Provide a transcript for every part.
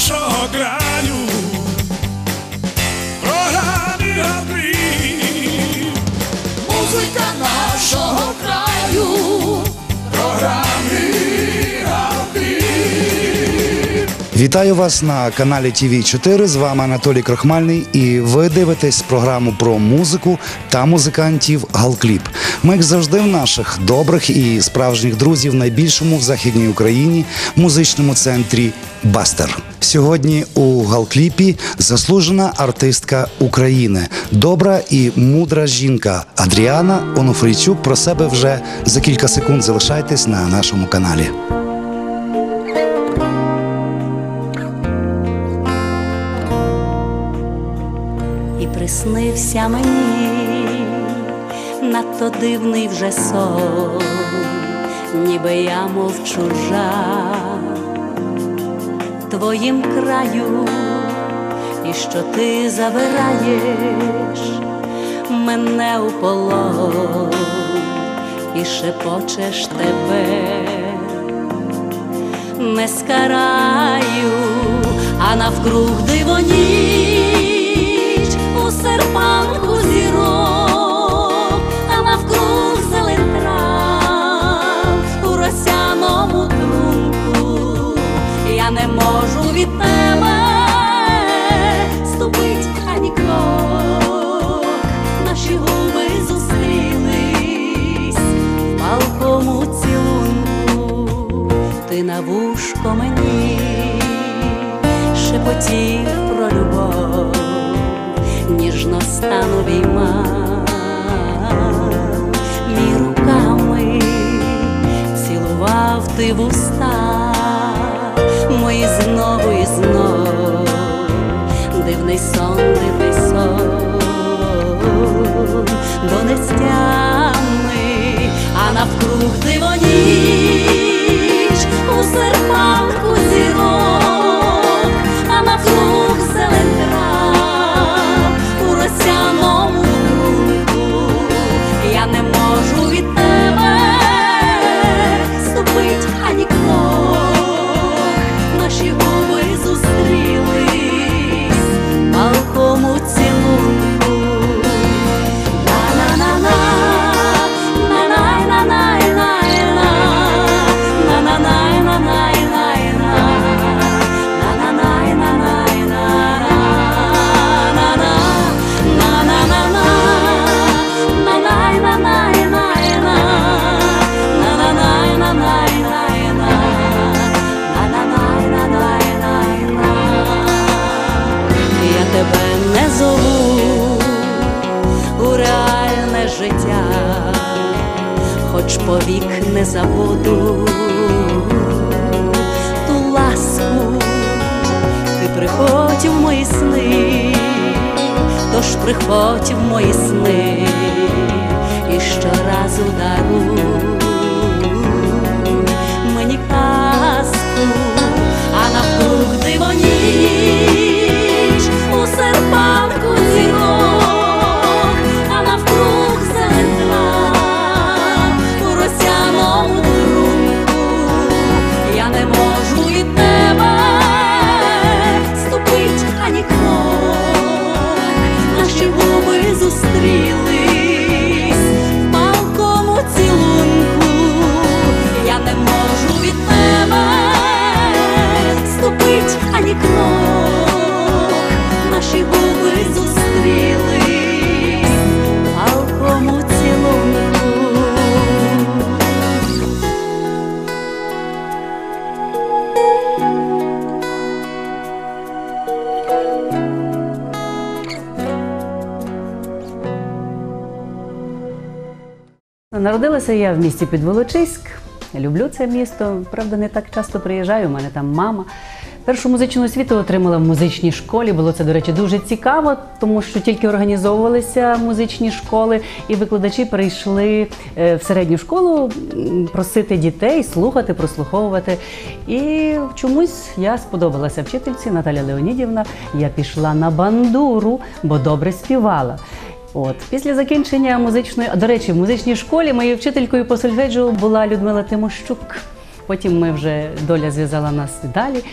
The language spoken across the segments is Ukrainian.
нашого краю, програмі Галкліп. Музика нашого краю, програмі Галкліп. Вітаю вас на каналі ТВ4, з вами Анатолій Крохмальний, і ви дивитесь програму про музику та музикантів Галкліп. Ми, як завжди, в наших добрих і справжніх друзів в найбільшому в Західній Україні музичному центрі «Бастер». Сьогодні у Галкліпі заслужена артистка України, добра і мудра жінка Адріана Онуфрійчук. Про себе вже за кілька секунд. Залишайтесь на нашому каналі. І приснився мені надто дивний вже сон, ніби я мов чужа твоїм краю, і що ти забираєш мене у полон і шепочеш тебе не скараю, а навкруг дивоніч у серпанку зірок, а навкруг зелень трав у росяному трунку. Я не можу від тебе ступить ані крок, наші губи зустрілись в палкому цілунку. Ти на вушко мені шепотів про любов, ніжно стан обіймав, мій руками цілував ти вуста мої знову і знов. Дивний сон, до нестями, а навкруг дивоніч у серпанку зірок, а навкруг зелень трав у росяному трунку. Я не можу від тебе ступить ані крок, наші губи зустрілись в палкому цілунку. На-на-на-на, на-най-на-най-най-на, на-на-най-на-най-най-на, на-на-най-на-най-на, на-на-на-на, на-най-на-най-най-на, на-на-най-на-най-най-на, на-на-най-на-най-най-на. Я тебе не зову у реальне життя, хоч повік не забуду ту ласку. Ти приходь в мої сни, тож приходь в мої сни і щоразу даруй мені казку, а навкруг дивоніч у серпанку зірок, а навкруг зелень трав у росяному трунку. Я не можу від тебе ступить ані крок, наші губи зустрілись в палкому цілунку. Я не можу від тебе ступить ані крок, наші губи зустрілись в палкому цілунку. Народилася я в місті Підволочиськ. Люблю це місто. Правда, не так часто приїжджаю, у мене там мама. Першу музичну освіту отримала в музичній школі. Було це, до речі, дуже цікаво, тому що тільки організовувалися музичні школи, і викладачі прийшли в середню школу просити дітей слухати, прослуховувати. І чомусь я сподобалася вчительці Наталя Леонідівна. Я пішла на бандуру, бо добре співала. Після закінчення музичної, до речі, в музичній школі моєю вчителькою по сольфеджіо була Людмила Тимощук. Потім ми вже, доля зв'язала нас далі.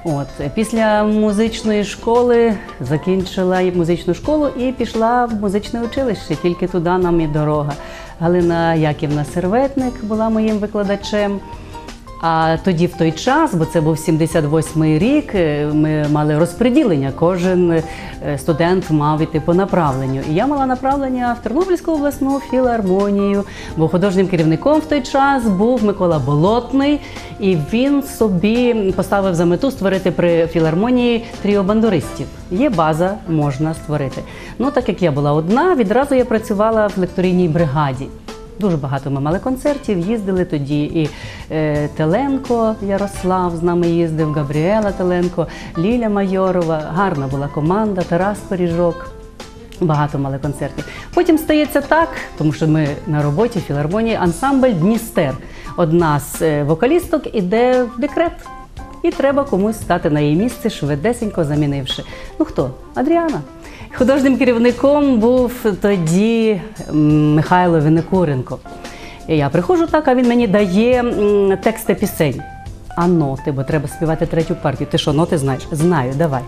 От, після музичної школи закінчила музичну школу і пішла в музичне училище, тільки туди нам і дорога. Галина Яківна Серветник була моїм викладачем. А тоді в той час, бо це був 78-й рік, ми мали розподілення, кожен студент мав іти по направленню. І я мала направлення в Тернопільську обласну філармонію, бо художнім керівником в той час був Микола Болотний, і він собі поставив за мету створити при філармонії тріо бандуристів. Є база, можна створити. Ну, так як я була одна, відразу я працювала в лекторійній бригаді. Дуже багато ми мали концертів, їздили тоді і Теленко Ярослав з нами їздив, Габріела Теленко, Ліля Майорова, гарна була команда, Тарас Поріжок. Багато мали концертів. Потім стається так, тому що ми на роботі в філармонії, ансамбль «Дністер». Одна з вокалісток іде в декрет. І треба комусь стати на її місце, швидесенько замінивши. Ну хто? Адріана. Художнім керівником був тоді Михайло Винникуренко. І я приходжу так, а він мені дає тексти пісень. А ноти, бо треба співати третю партію. Ти що, ноти знаєш? Знаю, давай.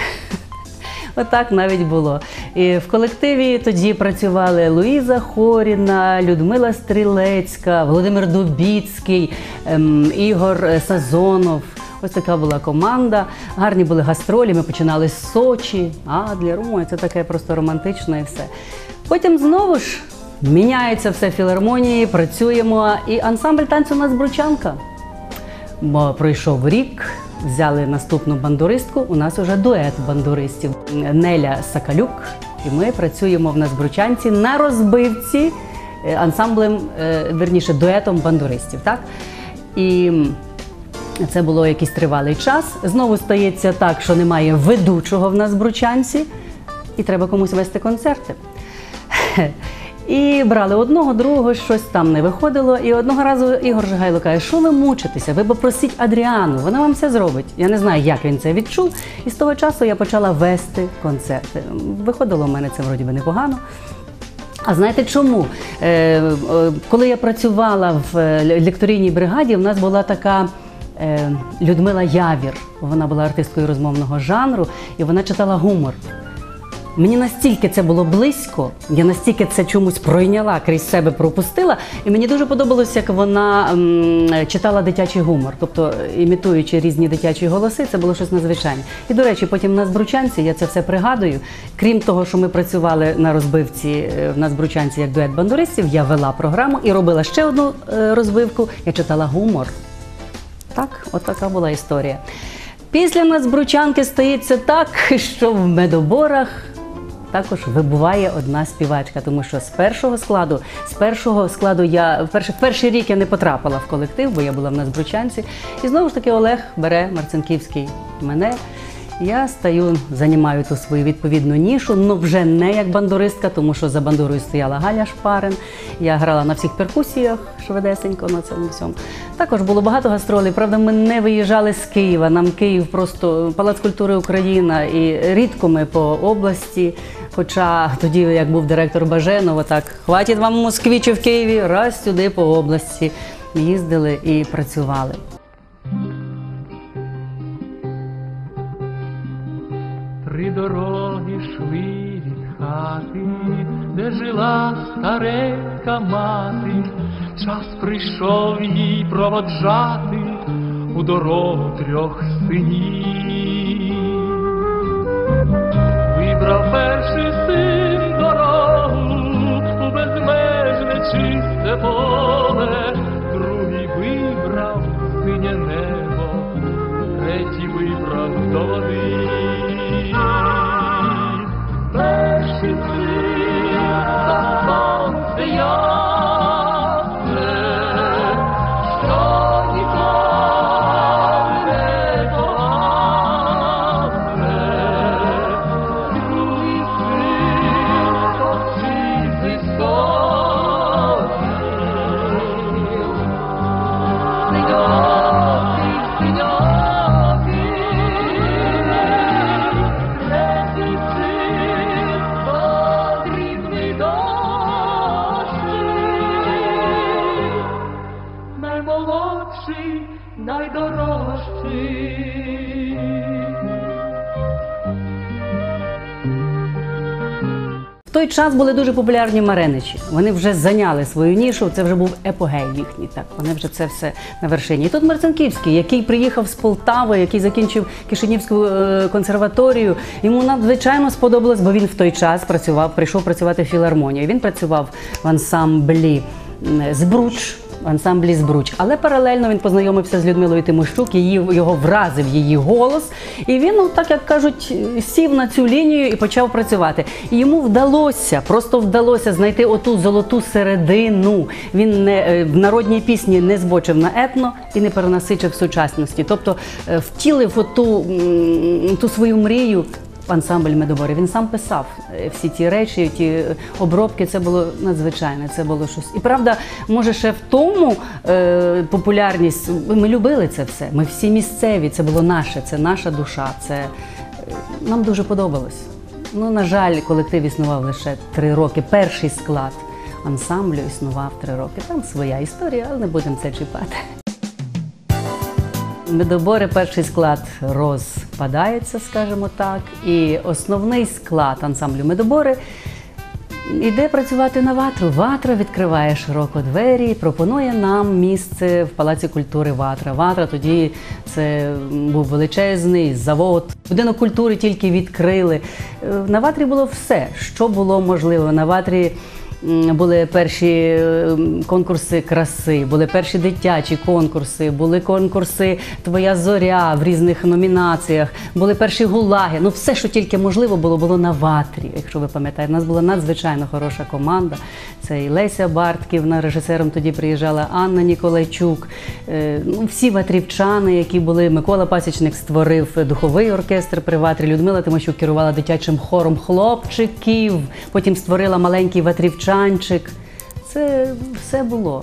Отак навіть було. І в колективі тоді працювали Луїза Хоріна, Людмила Стрілецька, Володимир Дубіцький, Ігор Сазонов. Ось така була команда. Гарні були гастролі, ми починали з Сочі. Адлер, ой, це таке просто романтичне і все. Потім знову ж міняється все в філармонії, працюємо. І ансамбль танцю у нас Бручанка. Бо пройшов рік, взяли наступну бандуристку, у нас вже дует бандуристів. Неля Сакалюк. І ми працюємо в нас в Бручанці на розбивці ансамблем, верніше, дуетом бандуристів. Так? І це було якийсь тривалий час. Знову стається так, що немає ведучого в нас в Бручанці, і треба комусь вести концерти. І брали одного, другого, щось там не виходило. І одного разу Ігор Жигайло каже, що ви мучитеся, ви попросіть Адріану, вона вам все зробить. Я не знаю, як він це відчув. І з того часу я почала вести концерти. Виходило в мене це вроді би непогано. А знаєте чому? Коли я працювала в лекторійній бригаді, у нас була така Людмила Явір. Вона була артисткою розмовного жанру, і вона читала гумор. Мені настільки це було близько, я настільки це чомусь пройняла, крізь себе пропустила, і мені дуже подобалося, як вона читала дитячий гумор, тобто імітуючи різні дитячі голоси, це було щось надзвичайне. І, до речі, потім в нас в Бручанці, я це все пригадую, крім того, що ми працювали на розбивці в нас в Бручанці як дует бандуристів, я вела програму і робила ще одну розбивку, я читала гумор. Так, от така була історія. Після нас з Бручанки стається так, що в медоборах також вибуває одна співачка, тому що з першого складу я, перший рік я не потрапила в колектив, бо я була в нас в Бручанці. І знову ж таки Олег бере Марцинківський мене. Я стаю, займаю ту свою відповідну нішу, але вже не як бандуристка, тому що за бандурою стояла Галя Шпарин. Я грала на всіх перкусіях швидесенько на цьому всьому. Також було багато гастролей, правда, ми не виїжджали з Києва, нам Київ просто Палац культури Україна, і рідко ми по області. Хоча тоді, як був директор Баженов, так, хватить вам в Москві чи в Києві, раз сюди по області їздили і працювали. Три дороги йшли від хати, де жила старенька мати. Час прийшов їй проводжати у дорогу трьох синів. Вибрав перший син дорогу у безмежне чисте поле, другий вибрав синє небо, третій вибрав до води. Перший син за сонце ясне, що ніколи не погасне. Другий син то чистий сонців, синьокий, синьокий. Третій син потрібний дощі, наймолодший, найдорожчий. той час були дуже популярні Мареничі. Вони вже зайняли свою нішу, це вже був епогей їхній. Так, вони вже це все на вершині. І тут Марцинківський, який приїхав з Полтави, який закінчив Кишинівську консерваторію. Йому надзвичайно сподобалось, бо він в той час прийшов працювати в філармонії. Він працював в ансамблі «Збруч», в ансамблі «Збруч». Але паралельно він познайомився з Людмилою Тимощук, його вразив її голос. І він, ну, так як кажуть, сів на цю лінію і почав працювати. І йому вдалося, просто вдалося знайти оту золоту середину. Він в народній пісні не збочив на етно і не перенасичив сучасності. Тобто втілив ту свою мрію ансамбль «Медобори». Він сам писав всі ті речі, ті обробки. Це було надзвичайне, це було щось. І правда, може ще в тому популярність, ми любили це все, ми всі місцеві, це було наше, це наша душа, це нам дуже подобалось. Ну, на жаль, колектив існував лише 3 роки, перший склад ансамблю існував 3 роки. Там своя історія, але не будемо це чіпати. Медобори, перший склад розпадається, скажімо так, і основний склад ансамблю «Медобори» йде працювати на «Ватру». «Ватра» відкриває широко двері і пропонує нам місце в Палаці культури «Ватра». «Ватра» тоді це був величезний завод. Будинок культури тільки відкрили. На «Ватрі» було все, що було можливо. На «Ватрі» були перші конкурси краси, були перші дитячі конкурси, були конкурси «Твоя зоря» в різних номінаціях, були перші гулаги. Ну, все, що тільки можливо було на «Ватрі», якщо ви пам'ятаєте. У нас була надзвичайно хороша команда. Це і Леся Бартківна, режисером тоді приїжджала Анна Ніколайчук. Ну, всі ватрівчани, які були. Микола Пасічник створив духовий оркестр при «Ватрі». Людмила Тимощук керувала дитячим хором хлопчиків, потім створила маленький ватрівчанчик. Це все було.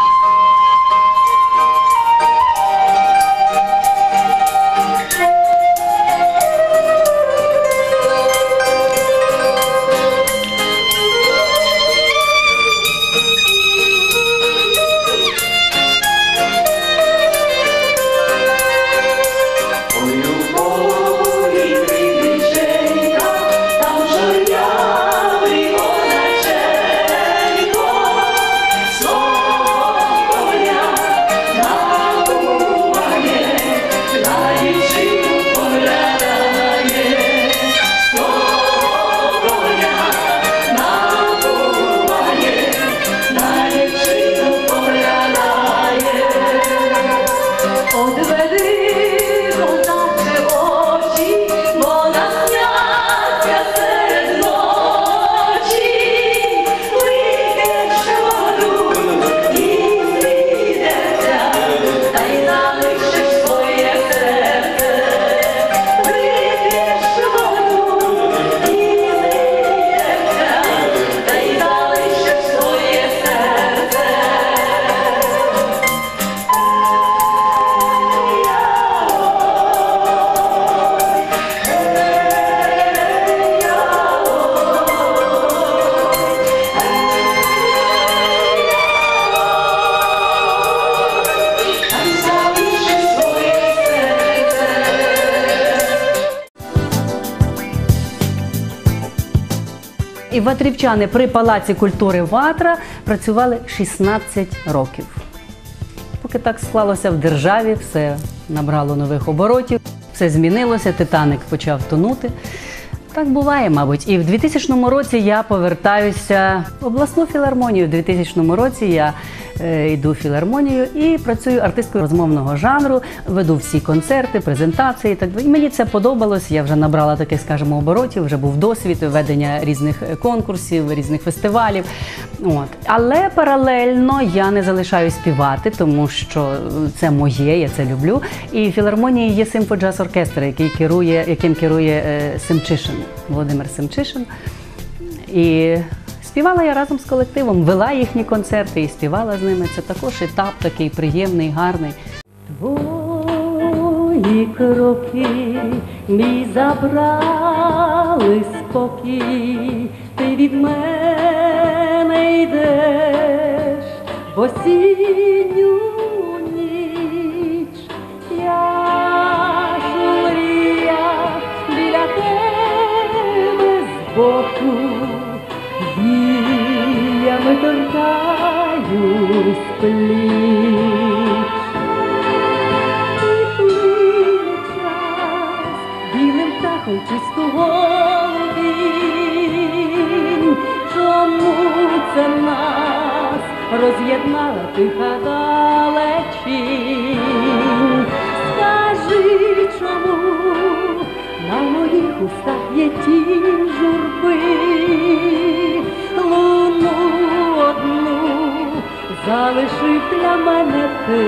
І ватрівчани при Палаці культури «Ватра» працювали 16 років. Поки так склалося в державі, все набрало нових оборотів, все змінилося, «Титаник» почав тонути. Так буває, мабуть. І в 2000 році я повертаюся в обласну філармонію. В 2000 році я йду в філармонію і працюю артисткою розмовного жанру, веду всі концерти, презентації і так далі. Мені це подобалось, я вже набрала таких, скажімо, оборотів, вже був досвід ведення різних конкурсів, різних фестивалів. От. Але паралельно я не залишаю співати, тому що це моє, я це люблю. І в філармонії є симфоджаз-оркестр, яким керує Семчишин, Володимир Семчишин. І співала я разом з колективом, вела їхні концерти і співала з ними. Це також етап такий приємний, гарний. Твої кроки мій забрали спокій, ти від мене йдеш в осінню ніч. Я ж мріяв біля тебе збоку, руками торкаюсь пліч. І плине час, білим птахом чистого він. Чому це нас роз'єднала тиха далечінь? Скажи, чому на моїх устах є тінь журби? Луну одну залишив для мене ти.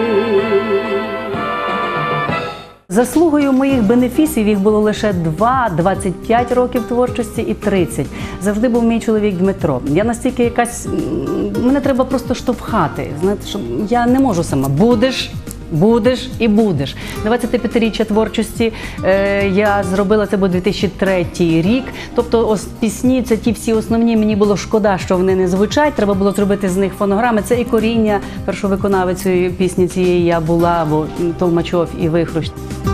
Заслугою моїх бенефісів їх було лише 2, 25 років творчості і 30. Завжди був мій чоловік Дмитро. Я настільки якась... Мене треба просто штовхати. Знаєте, що я не можу сама. Будеш і будеш. 25-річчя творчості я зробила, це був 2003 рік. Тобто пісні, це ті всі основні, мені було шкода, що вони не звучать. Треба було зробити з них фонограми. Це і коріння першовиконавицею пісні цієї я була, бо Толмачов і Вихрущ.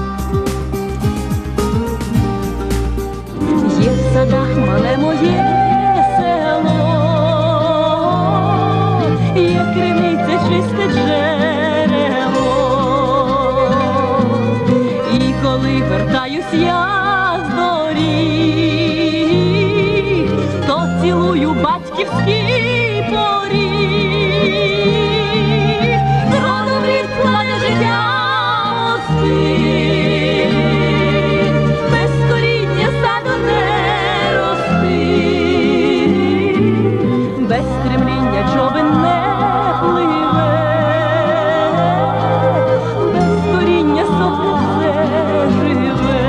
Є в садах мале моє село, є криниця чисте джерело. І коли вертаюсь я з доріг, то цілую батьківський поріг. Роду в рід кладе життя мости, без коріння саду не рости, без стремління човен не пливе, без коріння сохне все живе.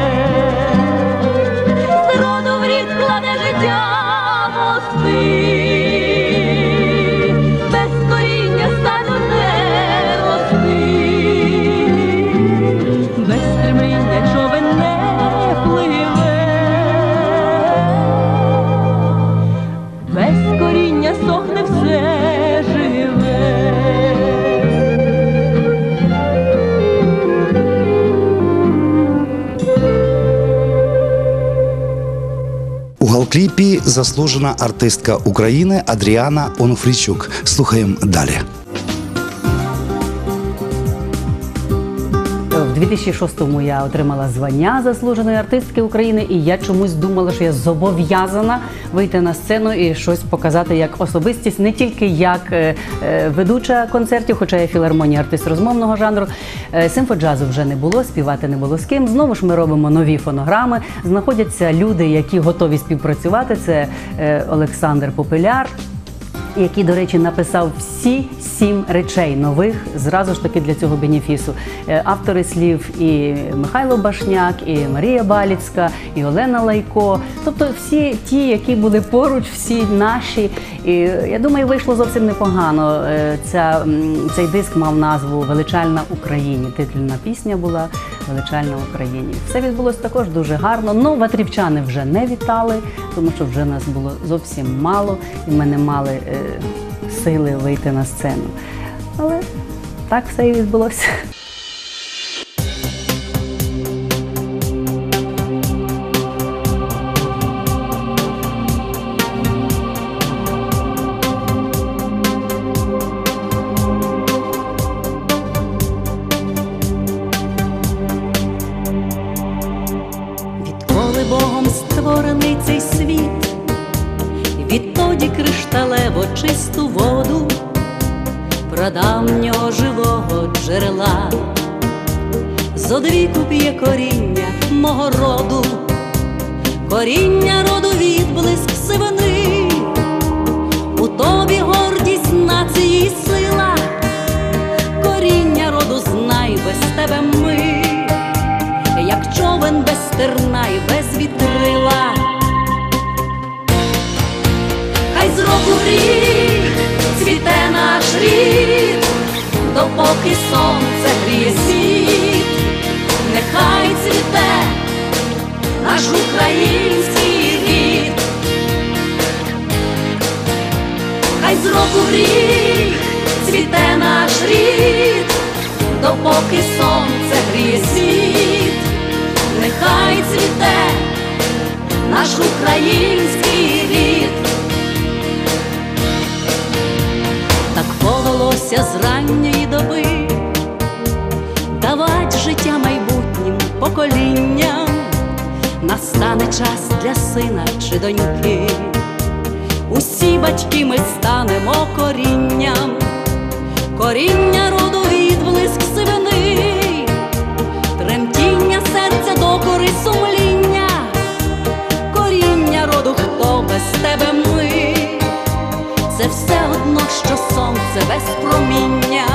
З роду в рід кладе життя мости, без коріння саду не рости, без стремління човен не пливе, без коріння сохне все живе. У галкліпі заслужена артистка України Адріана Онуфрійчук. Слухаємо далі. В 2006-му я отримала звання заслуженої артистки України, і я чомусь думала, що я зобов'язана вийти на сцену і щось показати як особистість, не тільки як ведуча концертів, хоча я філармонія артист розмовного жанру. Симфоджазу вже не було, співати не було з ким. Знову ж ми робимо нові фонограми. Знаходяться люди, які готові співпрацювати. Це Олександр Попеляр, який, до речі, написав всі 7 речей нових, зразу ж таки для цього бенефісу. Автори слів і Михайло Башняк, і Марія Баліцька, і Олена Лайко. Тобто всі ті, які були поруч, всі наші. І я думаю, вийшло зовсім непогано. Цей диск мав назву «Величальна Україні». Титульна пісня була «Величальна Україні». Все відбулося також дуже гарно. Ну, ватрівчани вже не вітали, тому що вже нас було зовсім мало, і ми не мали сили вийти на сцену. Але так все і відбулося. Відколи Богом створений цей світ, відтоді кришталево чисту воду прадавнього живого джерела зодвіку п'є коріння мого роду, коріння роду відблиск сивини, у тобі гордість нації сила, коріння роду знай, без тебе ми, як човен без стерна і без вітрила. Хай з року в рік цвіте наш рід, допоки сонце гріє світ. Нехай цвіте наш український рід. Хай з року в рік цвіте наш рід, допоки сонце гріє світ. Нехай цвіте наш український рід. ще з ранньої доби, давать життя майбутнім поколінням, настане час для сина чи доньки. Усі батьки ми станемо корінням, коріння роду відблиск сивини, тремтіння серця докори сумління, коріння роду, хто без тебе ми, це все одно, що сонце без проміння.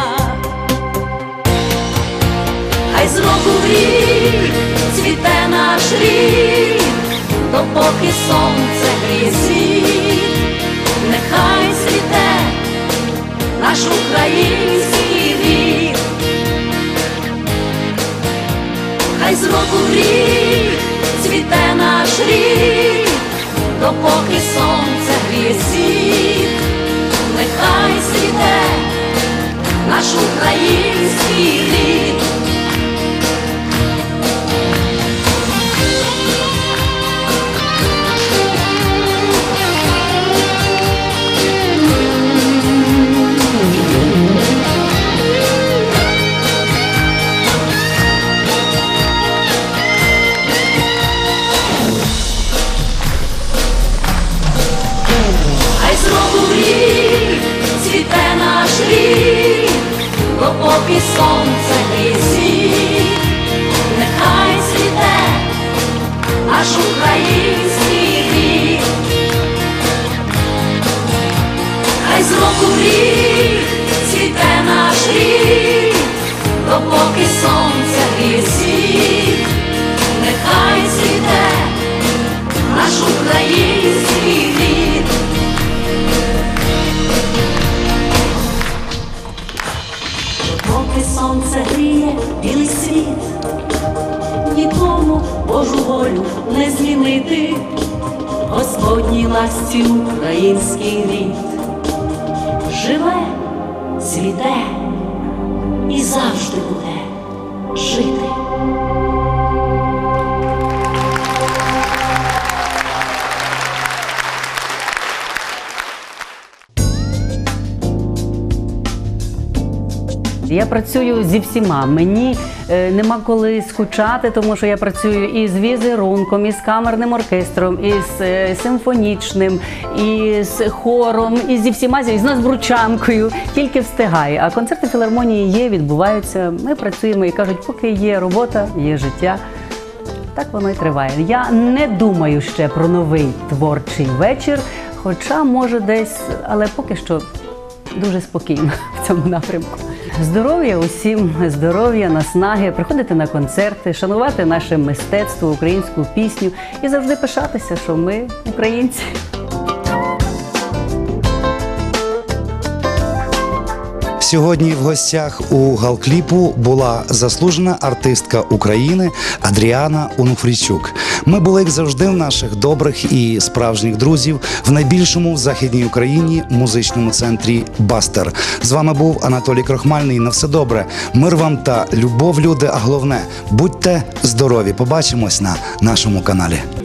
Хай з року в рік цвіте наш рід, допоки сонце гріє світ, нехай цвіте наш український рід. Хай з року в рік цвіте наш рід, допоки сонце гріє світ, нехай цвіте наш український рід. Допоки сонце гріє світ, нехай цвіте наш український рід. Хай з року в рік цвіте наш рід, допоки сонце гріє світ, нехай цвіте наш український рід. Поки сонце гріє білий світ, нікому Божу волю не змінити, Господній ласці український рід живе, цвіте і завжди буде жити. Я працюю зі всіма. Мені нема коли скучати, тому що я працюю і з візерунком, і з камерним оркестром, і з симфонічним, і з хором, і зі всіма, і з Назбручанкою. Тільки встигаю. А концерти філармонії є, відбуваються. Ми працюємо і кажуть, поки є робота, є життя. Так воно і триває. Я не думаю ще про новий творчий вечір, хоча може десь, але поки що дуже спокійно в цьому напрямку. Здоров'я усім, здоров'я, наснаги, приходити на концерти, шанувати наше мистецтво, українську пісню і завжди пишатися, що ми українці. Сьогодні в гостях у Галкліпу була заслужена артистка України Адріана Онуфрійчук. Ми були, як завжди, в наших добрих і справжніх друзів в найбільшому в Західній Україні музичному центрі «Бастер». З вами був Анатолій Крохмальний. На все добре. Мир вам та любов, люди, а головне – будьте здорові. Побачимось на нашому каналі.